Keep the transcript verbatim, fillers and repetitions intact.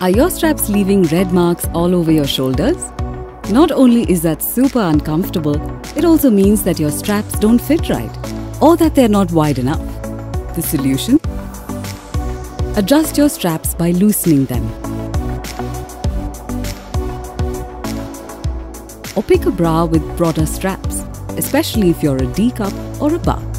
Are your straps leaving red marks all over your shoulders? Not only is that super uncomfortable, it also means that your straps don't fit right or that they're not wide enough. The solution? Adjust your straps by loosening them. Or pick a bra with broader straps, especially if you're a D cup or a bar.